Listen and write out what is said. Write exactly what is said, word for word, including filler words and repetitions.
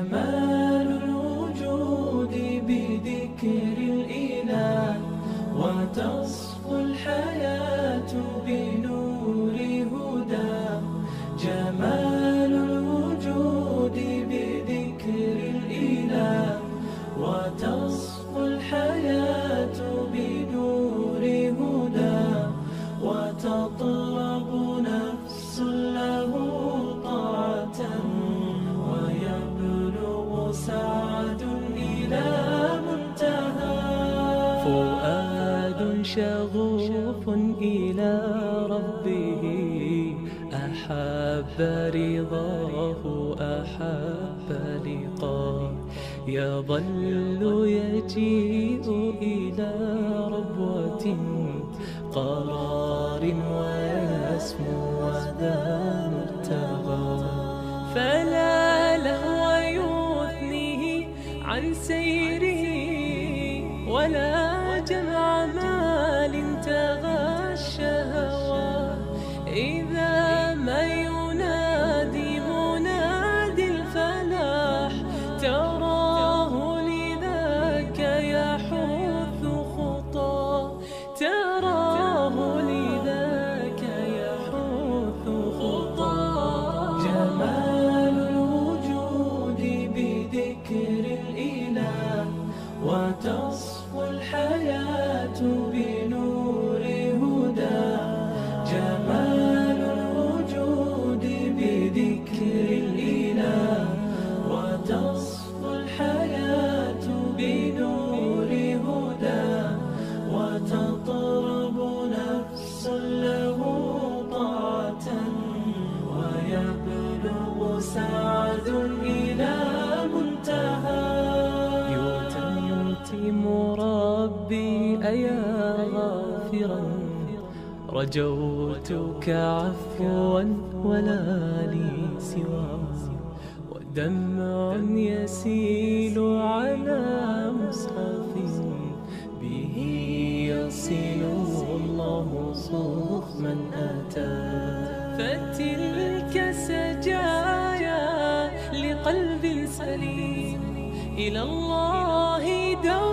جمال الوجود بذكر الإله، وتصفو الحياة بنور هداه. جمال الوجود بذكر الإله، وتصفو الحياة بنور هداه. وتطلب نفس له طاعة، ويبلغ سعد إلى منتهى. فؤاد شغوف إلى ربه، أحب رضاه أحب لقاه. يظل يجيء إلى ربوة قرار، ويسمو وذا مرتغى. فلا لهو يثنيه عن سيره، ولا جمع مال تغى الشهوى. إذا ما ينادي منادي الفلاح، تراه لذاك يحث خطاه. تراه لذاك يحث خطاه. جمال الوجود بذكر الإله، وتصفو الحياة بنور هداه. جمال الوجود بذكر الإله، وتصفو الحياة بنور هداه. وتطرب نفس له طاعة، ويبلغ سعد إلى منتهى. يتم ربي أيا غافرا، رجوتك عفوا ولا لي سواه. ودمع يسيل على مصحف، به يصل الله صوف من أتى. فتلك سجايا لقلب سليم، إلى الله دعوة